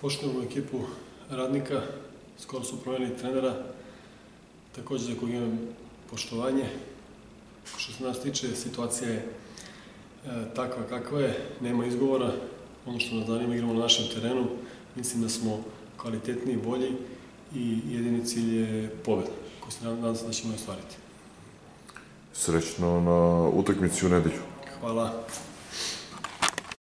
Poštujemo ekipu Radnika, skoro su promenili trenera, također za kojeg imam poštovanje. Što se nas tiče, situacija je takva kakva je, nema izgovora. Ono što nas zanima, igramo na našem terenu, mislim da smo kvalitetniji, bolji i jedini cilj je pobjeda, koji se nadam se da ćemo ostvariti. Srećno na utakmici u nedelju. Hvala.